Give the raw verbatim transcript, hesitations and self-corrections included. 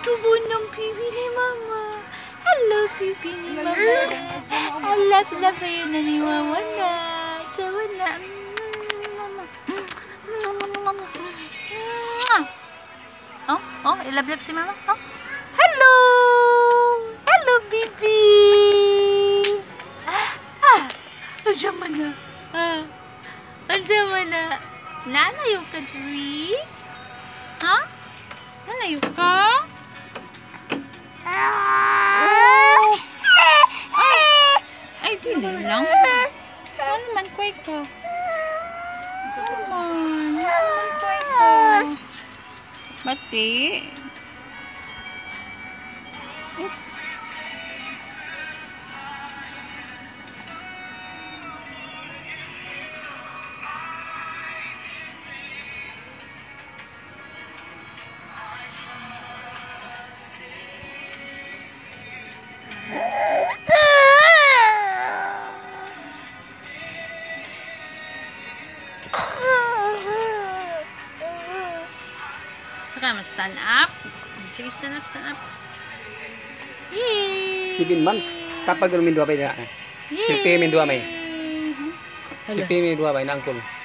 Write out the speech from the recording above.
tubo ng pipi ni Mama. Hello, pipi ni Mama. Alap-lap pa yun na ni Mama na. Sawa na. Oh, oh, ilablap si Mama. Oh. Hello! Hello, baby! Ah! Andiyan mo na. Ah! Andiyan mo na. Nanayo ka, Dri? Ha? Nanayo ka? Oh! Ay! Ay, di na lang. Ano naman, kway ka? Ano naman? Ano naman, kway ka? Bati. Saka stand up. Sige, stand up, stand up. Yay! Seven months. Kapag min dua ba na? Silpi min dua may. Silpi min dua ba na angkol.